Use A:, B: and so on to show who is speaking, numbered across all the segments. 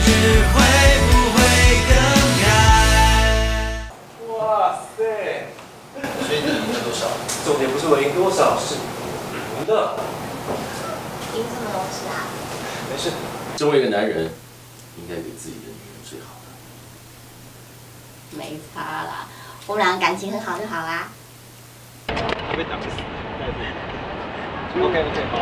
A: 知会不会更改？
B: 哇塞！
C: 所以你赢了多少？
B: 重点不是我赢多少，是你赢的。
D: 赢什么东西啊？
B: 没事。
C: 身为一个男人，应该给自己的女人最好的。
D: 没差啦，我们俩感情很好就好啦。
B: 会被打死。OK， 好。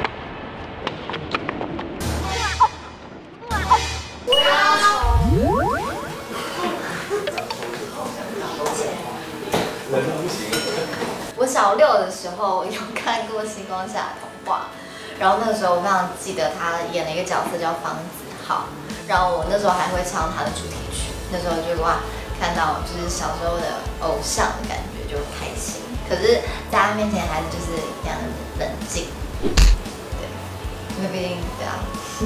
B: 人不行。
D: 我小6的时候有看过《星光下的童话》，然后那个时候我非常记得他演了一个角色叫方子浩，然后我那时候还会唱他的主题曲，那时候就哇看到就是小时候的偶像的感觉就开心，可是在他面前还是就是一样的冷静，对，因为毕竟对啊，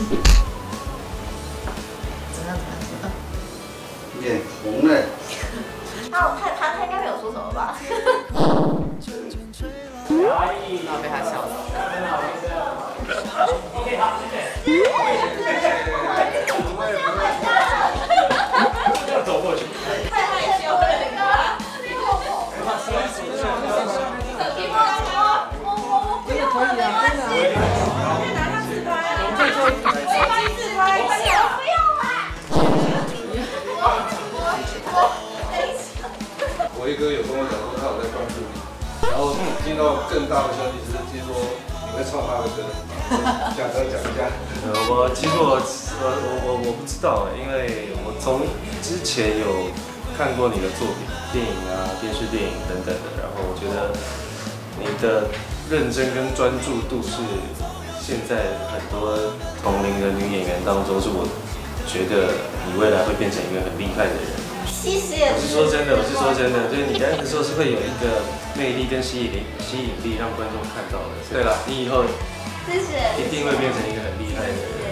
D: 怎么样？
E: 脸红了。
D: 他应该没有说什么吧？
B: 压抑，
D: 然后被他笑死。
B: 要走过去。
D: 太害羞了，你看。不用了，没关系。可以拿他自拍啊！可以自拍，不用啦。
E: 我一哥有跟我讲说他有在关注你，然后听到更大的消息是听说你在唱他的歌，讲一下。
F: 我不知道，因为我从之前有看过你的作品，电影啊、电视电影等等的，然后我觉得你的认真跟专注度是现在很多同龄的女演员当中，是我觉得你未来会变成一个很厉害的人。
D: 谢谢。
F: 我是说真的，就是你那个时候是会有一个魅力跟吸引力让观众看到的。对了，你以后
D: 谢谢，
F: 一定会变成一个很厉害的人。